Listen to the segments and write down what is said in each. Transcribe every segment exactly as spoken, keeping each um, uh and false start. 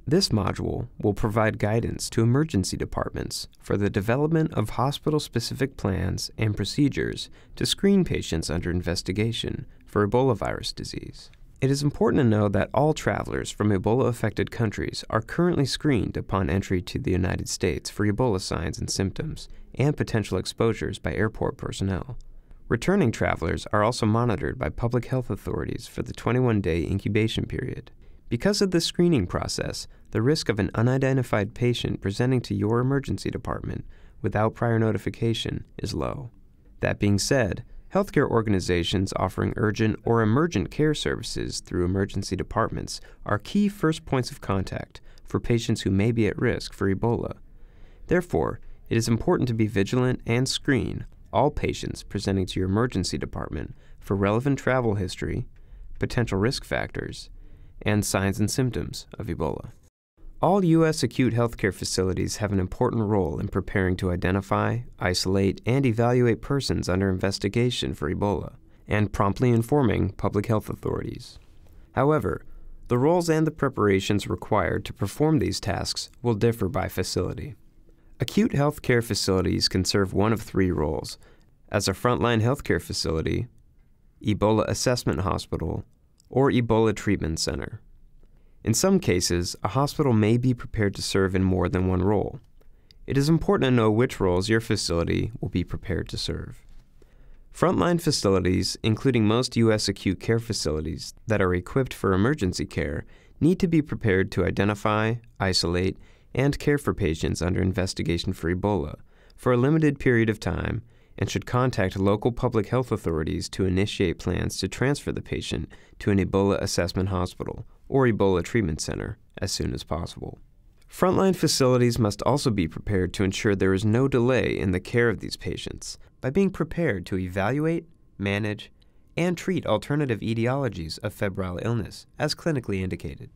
This module will provide guidance to emergency departments for the development of hospital-specific plans and procedures to screen patients under investigation for Ebola virus disease. It is important to know that all travelers from Ebola-affected countries are currently screened upon entry to the United States for Ebola signs and symptoms and potential exposures by airport personnel. Returning travelers are also monitored by public health authorities for the twenty-one day incubation period. Because of this screening process, the risk of an unidentified patient presenting to your emergency department without prior notification is low. That being said, healthcare organizations offering urgent or emergent care services through emergency departments are key first points of contact for patients who may be at risk for Ebola. Therefore, it is important to be vigilant and screen all patients presenting to your emergency department for relevant travel history, potential risk factors, and signs and symptoms of Ebola. All U S acute healthcare facilities have an important role in preparing to identify, isolate, and evaluate persons under investigation for Ebola, and promptly informing public health authorities. However, the roles and the preparations required to perform these tasks will differ by facility. Acute healthcare facilities can serve one of three roles: as a frontline healthcare facility, Ebola assessment hospital, or Ebola treatment center. In some cases, a hospital may be prepared to serve in more than one role. It is important to know which roles your facility will be prepared to serve. Frontline facilities, including most U S acute care facilities that are equipped for emergency care, need to be prepared to identify, isolate, and care for patients under investigation for Ebola for a limited period of time, and should contact local public health authorities to initiate plans to transfer the patient to an Ebola assessment hospital or Ebola treatment center as soon as possible. Frontline facilities must also be prepared to ensure there is no delay in the care of these patients by being prepared to evaluate, manage, and treat alternative etiologies of febrile illness as clinically indicated.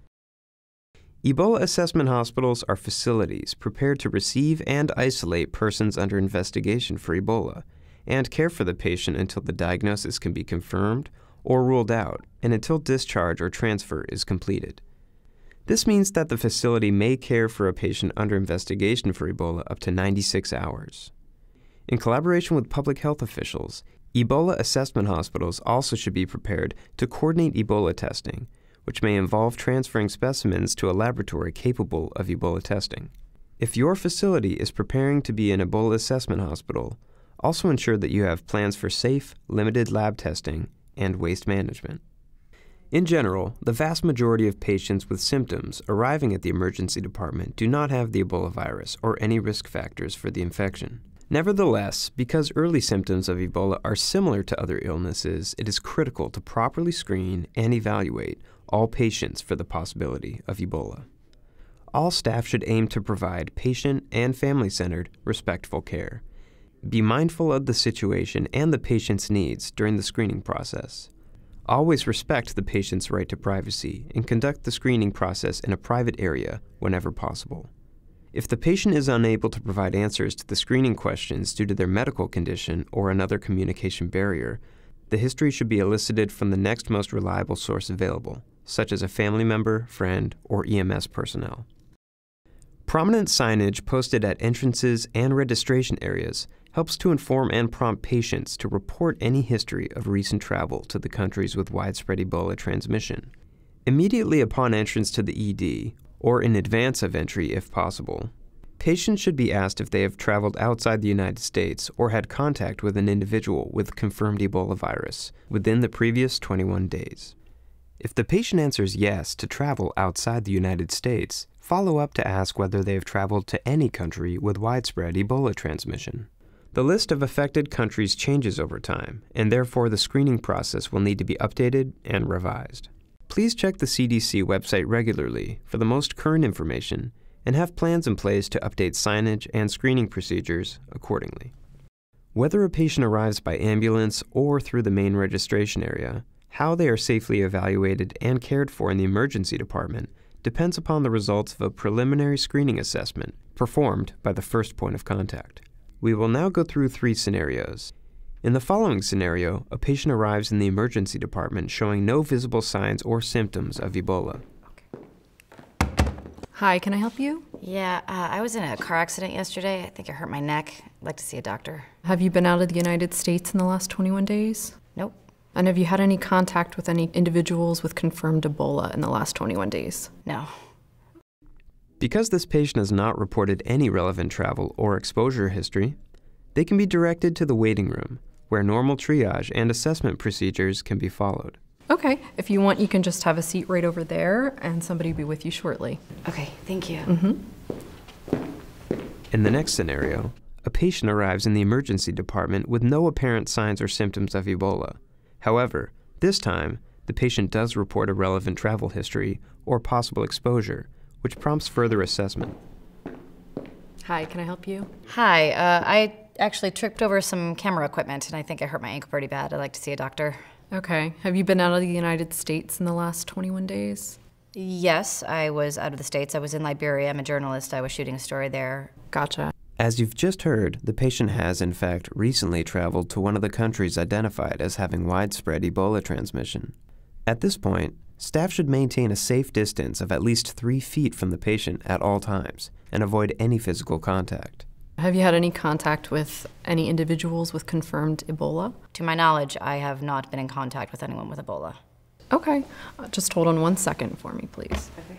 Ebola assessment hospitals are facilities prepared to receive and isolate persons under investigation for Ebola and care for the patient until the diagnosis can be confirmed or ruled out and until discharge or transfer is completed. This means that the facility may care for a patient under investigation for Ebola up to ninety-six hours. In collaboration with public health officials, Ebola assessment hospitals also should be prepared to coordinate Ebola testing, which may involve transferring specimens to a laboratory capable of Ebola testing. If your facility is preparing to be an Ebola assessment hospital, also ensure that you have plans for safe, limited lab testing and waste management. In general, the vast majority of patients with symptoms arriving at the emergency department do not have the Ebola virus or any risk factors for the infection. Nevertheless, because early symptoms of Ebola are similar to other illnesses, it is critical to properly screen and evaluate all patients for the possibility of Ebola. All staff should aim to provide patient and family-centered, respectful care. Be mindful of the situation and the patient's needs during the screening process. Always respect the patient's right to privacy and conduct the screening process in a private area whenever possible. If the patient is unable to provide answers to the screening questions due to their medical condition or another communication barrier, the history should be elicited from the next most reliable source available, such as a family member, friend, or E M S personnel. Prominent signage posted at entrances and registration areas helps to inform and prompt patients to report any history of recent travel to the countries with widespread Ebola transmission. Immediately upon entrance to the E D, or in advance of entry if possible, patients should be asked if they have traveled outside the United States or had contact with an individual with confirmed Ebola virus within the previous twenty-one days. If the patient answers yes to travel outside the United States, follow up to ask whether they have traveled to any country with widespread Ebola transmission. The list of affected countries changes over time, and therefore the screening process will need to be updated and revised. Please check the C D C website regularly for the most current information and have plans in place to update signage and screening procedures accordingly. Whether a patient arrives by ambulance or through the main registration area, how they are safely evaluated and cared for in the emergency department depends upon the results of a preliminary screening assessment performed by the first point of contact. We will now go through three scenarios. In the following scenario, a patient arrives in the emergency department showing no visible signs or symptoms of Ebola. Okay. Hi, can I help you? Yeah, uh, I was in a car accident yesterday. I think I hurt my neck. I'd like to see a doctor. Have you been out of the United States in the last twenty-one days? Nope. And have you had any contact with any individuals with confirmed Ebola in the last twenty-one days? No. Because this patient has not reported any relevant travel or exposure history, they can be directed to the waiting room, where normal triage and assessment procedures can be followed. Okay, if you want, you can just have a seat right over there, and somebody will be with you shortly. Okay, thank you. Mm-hmm. In the next scenario, a patient arrives in the emergency department with no apparent signs or symptoms of Ebola. However, this time, the patient does report a relevant travel history or possible exposure, which prompts further assessment. Hi, can I help you? Hi, uh, I actually tripped over some camera equipment, and I think I hurt my ankle pretty bad. I'd like to see a doctor. Okay, have you been out of the United States in the last twenty-one days? Yes, I was out of the States. I was in Liberia. I'm a journalist. I was shooting a story there. Gotcha. As you've just heard, the patient has, in fact, recently traveled to one of the countries identified as having widespread Ebola transmission. At this point, staff should maintain a safe distance of at least three feet from the patient at all times and avoid any physical contact. Have you had any contact with any individuals with confirmed Ebola? To my knowledge, I have not been in contact with anyone with Ebola. Okay, uh, just hold on one second for me, please. Okay.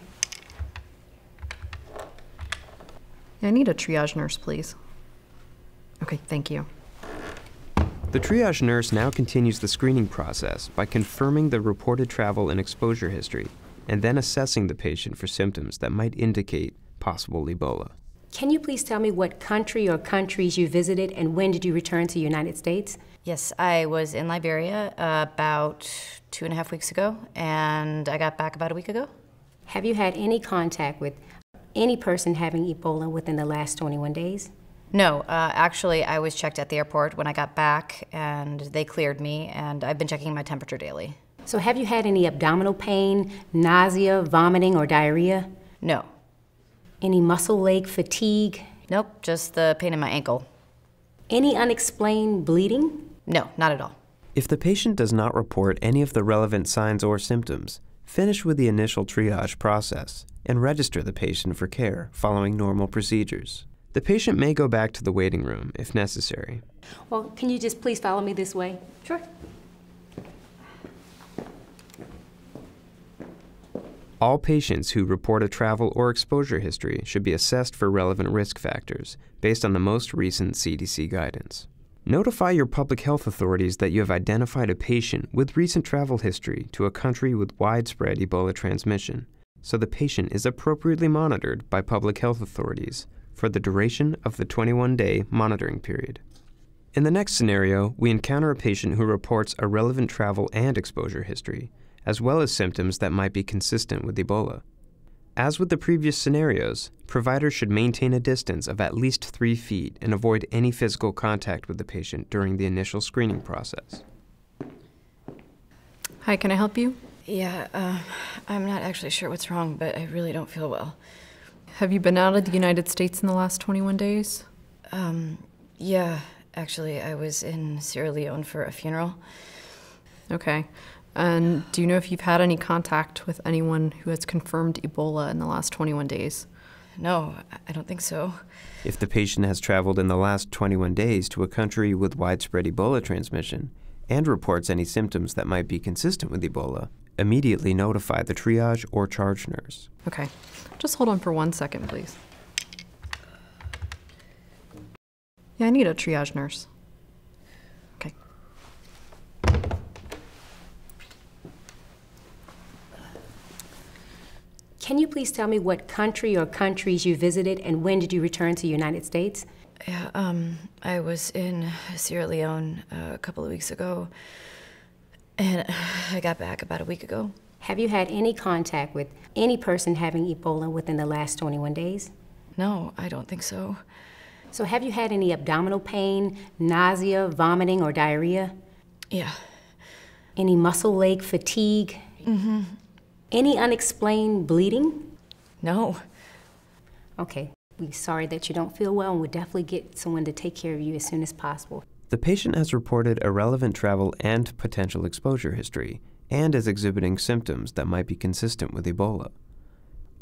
I need a triage nurse, please. Okay, thank you. The triage nurse now continues the screening process by confirming the reported travel and exposure history, and then assessing the patient for symptoms that might indicate possible Ebola. Can you please tell me what country or countries you visited and when did you return to the United States? Yes, I was in Liberia uh, about two and a half weeks ago, and I got back about a week ago. Have you had any contact with any person having Ebola within the last twenty-one days? No, uh, actually, I was checked at the airport when I got back, and they cleared me, and I've been checking my temperature daily. So have you had any abdominal pain, nausea, vomiting, or diarrhea? No. Any muscle ache, fatigue? Nope, just the pain in my ankle. Any unexplained bleeding? No, not at all. If the patient does not report any of the relevant signs or symptoms, finish with the initial triage process and register the patient for care following normal procedures. The patient may go back to the waiting room if necessary. Well, can you just please follow me this way? Sure. All patients who report a travel or exposure history should be assessed for relevant risk factors based on the most recent C D C guidance. Notify your public health authorities that you have identified a patient with recent travel history to a country with widespread Ebola transmission, so the patient is appropriately monitored by public health authorities for the duration of the twenty-one day monitoring period. In the next scenario, we encounter a patient who reports a relevant travel and exposure history, as well as symptoms that might be consistent with Ebola. As with the previous scenarios, providers should maintain a distance of at least three feet and avoid any physical contact with the patient during the initial screening process. Hi, can I help you? Yeah, uh, I'm not actually sure what's wrong, but I really don't feel well. Have you been out of the United States in the last twenty-one days? Um, yeah, actually, I was in Sierra Leone for a funeral. Okay. And do you know if you've had any contact with anyone who has confirmed Ebola in the last twenty-one days? No, I don't think so. If the patient has traveled in the last twenty-one days to a country with widespread Ebola transmission and reports any symptoms that might be consistent with Ebola, immediately notify the triage or charge nurse. Okay. Just hold on for one second, please. Yeah, I need a triage nurse. Okay. Can you please tell me what country or countries you visited and when did you return to the United States? Yeah, um, I was in Sierra Leone uh, a couple of weeks ago, and I got back about a week ago. Have you had any contact with any person having Ebola within the last twenty-one days? No, I don't think so. So have you had any abdominal pain, nausea, vomiting, or diarrhea? Yeah. Any muscle ache, fatigue? Mm-hmm. Any unexplained bleeding? No. Okay. We're sorry that you don't feel well, and we'll definitely get someone to take care of you as soon as possible. The patient has reported a relevant travel and potential exposure history, and is exhibiting symptoms that might be consistent with Ebola.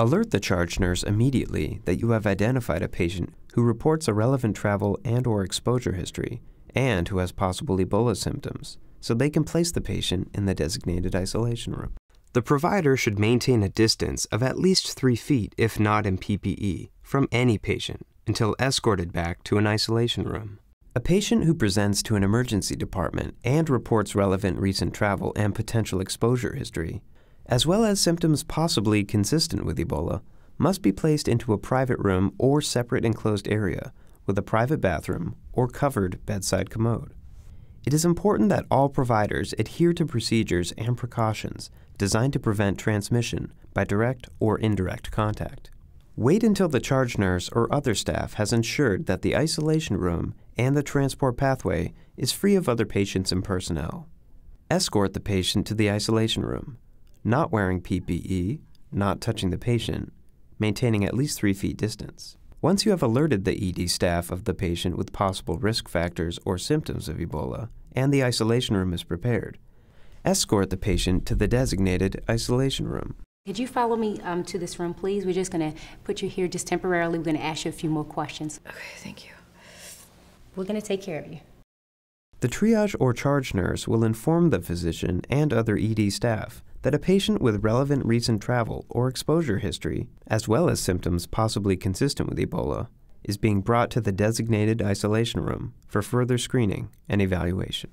Alert the charge nurse immediately that you have identified a patient who reports a relevant travel and or exposure history and who has possible Ebola symptoms, so they can place the patient in the designated isolation room. The provider should maintain a distance of at least three feet, if not in P P E, from any patient until escorted back to an isolation room. A patient who presents to an emergency department and reports relevant recent travel and potential exposure history, as well as symptoms possibly consistent with Ebola, must be placed into a private room or separate enclosed area with a private bathroom or covered bedside commode. It is important that all providers adhere to procedures and precautions designed to prevent transmission by direct or indirect contact. Wait until the charge nurse or other staff has ensured that the isolation room and the transport pathway is free of other patients and personnel. Escort the patient to the isolation room, not wearing P P E, not touching the patient, maintaining at least three feet distance. Once you have alerted the E D staff of the patient with possible risk factors or symptoms of Ebola, and the isolation room is prepared, escort the patient to the designated isolation room. Could you follow me um, to this room, please? We're just going to put you here just temporarily. We're going to ask you a few more questions. Okay, thank you. We're going to take care of you. The triage or charge nurse will inform the physician and other E D staff that a patient with relevant recent travel or exposure history, as well as symptoms possibly consistent with Ebola, is being brought to the designated isolation room for further screening and evaluation.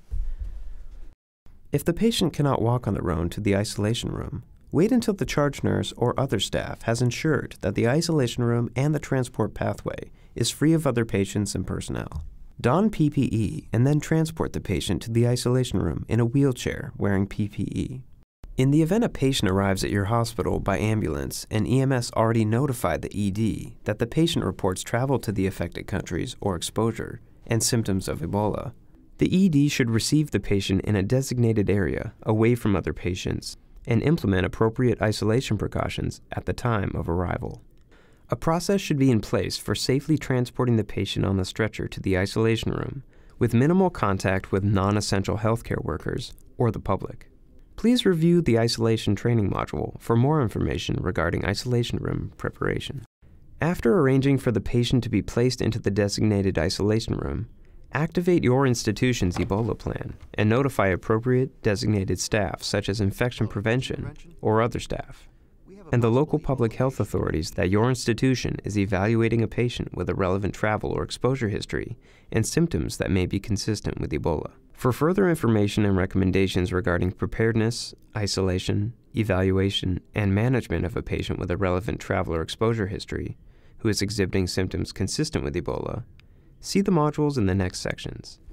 If the patient cannot walk on their own to the isolation room, wait until the charge nurse or other staff has ensured that the isolation room and the transport pathway is free of other patients and personnel. Don P P E and then transport the patient to the isolation room in a wheelchair wearing P P E. In the event a patient arrives at your hospital by ambulance and E M S already notified the E D that the patient reports travel to the affected countries or exposure and symptoms of Ebola, the E D should receive the patient in a designated area away from other patients and implement appropriate isolation precautions at the time of arrival. A process should be in place for safely transporting the patient on the stretcher to the isolation room with minimal contact with non-essential healthcare workers or the public. Please review the isolation training module for more information regarding isolation room preparation. After arranging for the patient to be placed into the designated isolation room, activate your institution's Ebola plan and notify appropriate designated staff such as infection prevention or other staff, and the local public health authorities that your institution is evaluating a patient with a relevant travel or exposure history and symptoms that may be consistent with Ebola. For further information and recommendations regarding preparedness, isolation, evaluation, and management of a patient with a relevant travel or exposure history who is exhibiting symptoms consistent with Ebola, see the modules in the next sections.